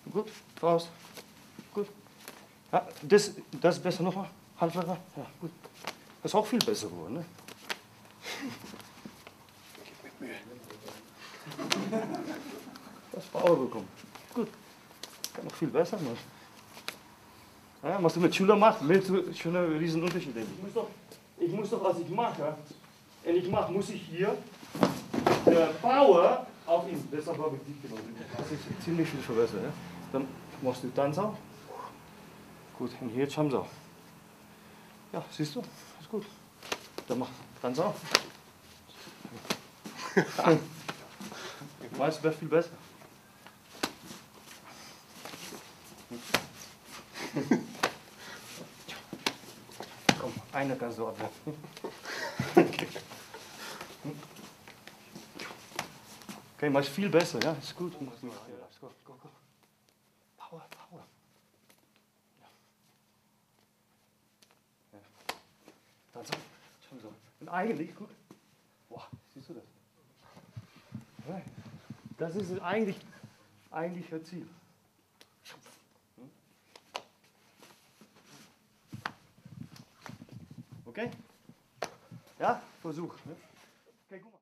Gut, raus. Gut. Ja, das ist besser nochmal. Handflacher. Ja, gut. Das ist auch viel besser geworden, ne? Gib mit Mühe. Das Power bekommen. Gut. Kann noch viel besser, Mann. Ja, was du mit Schüler machst, willst du schon einen riesen Unterschied. Ich muss doch, was ich mache, muss ich hier Power auf ihn. Deshalb habe ich dich genommen. Das ist ziemlich viel verbessert. Ja? Dann machst du Tanzau. Gut, und hier Chamsau. Ja, siehst du? Ist gut. Dann mach Tanzau. Ich weiß, es wäre viel besser. Komm, eine kannst du abwerfen. Okay, maar ist viel besser, ja? Ist gut. Go, go, go. Power, power. Ja. Ja. Dann so. Schon so. Und eigentlich, guck. Boah, siehst du das? Ja. Das ist eigentlich das Ziel. Okay? Ja, versuch. Okay, guck mal.